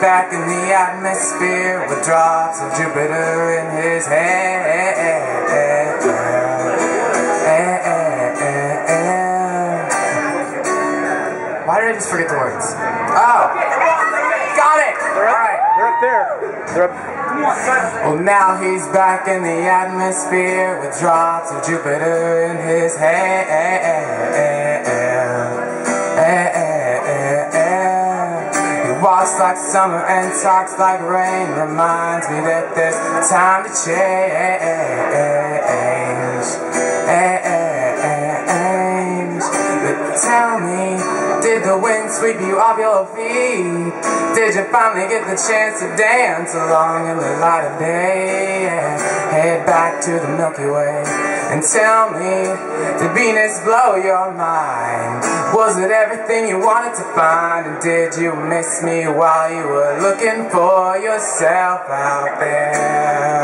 back in the atmosphere with drops of Jupiter in his head. Why did I just forget the words? Oh! Got it! They're up there. They're up. Well, now he's back in the atmosphere with drops of Jupiter in his head. He walks like summer and talks like rain. Reminds me that there's time to change. But tell me, did the wind sweep you off your feet? Did you finally get the chance to dance along in the light of day? Head back to the Milky Way and tell me, did Venus blow your mind? Was it everything you wanted to find? And did you miss me while you were looking for yourself out there?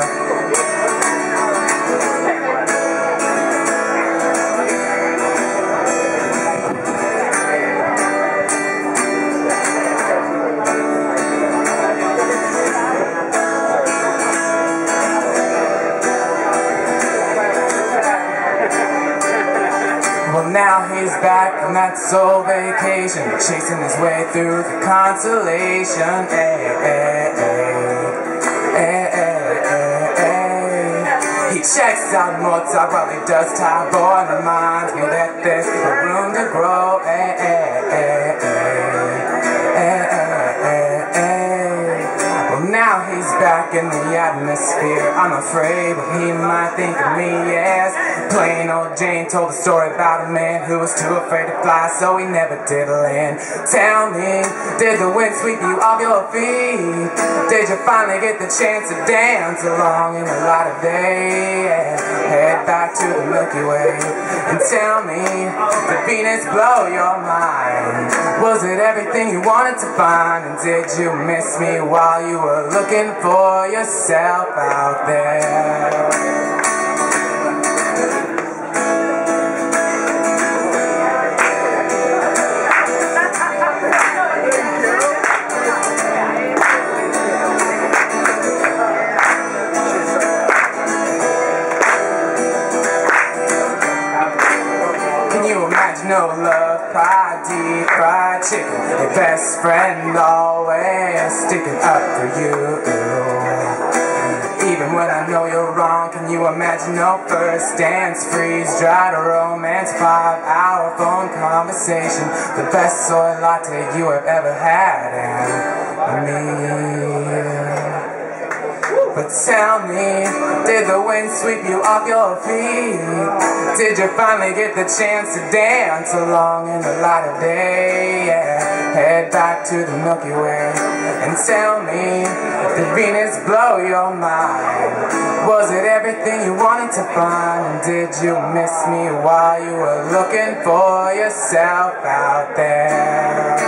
Well, now he's back from that soul vacation, chasing his way through the constellation. He checks out Mozart while he does Tagore and reminds me that there's room to grow. Well, now he's back in the atmosphere. I'm afraid what he might think of me, yes. Plain old Jane told a story about a man who was too afraid to fly, so he never did land. Tell me, did the wind sweep you off your feet? Did you finally get the chance to dance along in the light of day? Head back to the Milky Way and tell me, did Venus blow your mind? Was it everything you wanted to find? And did you miss me while you were looking for yourself out there? No love, pie, deep fried chicken, your best friend always sticking up for you. Even when I know you're wrong, can you imagine no first dance, freeze-dried romance, 5-hour phone conversation, the best soy latte you have ever had, and me. But tell me, did the wind sweep you off your feet? Did you finally get the chance to dance along in the light of day? Head back to the Milky Way and tell me, did Venus blow your mind? Was it everything you wanted to find? And did you miss me while you were looking for yourself out there?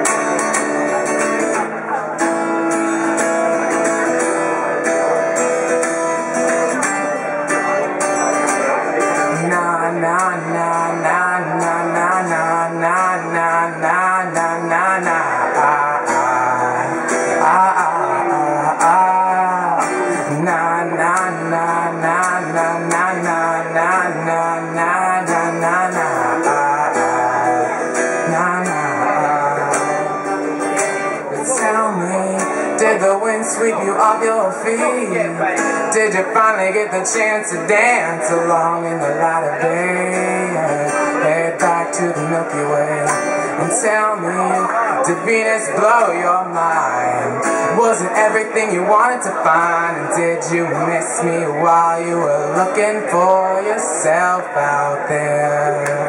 Did the wind sweep you off your feet? Did you finally get the chance to dance along in the light of day? Head back to the Milky Way and tell me, did Venus blow your mind? Was it everything you wanted to find? And did you miss me while you were looking for yourself out there?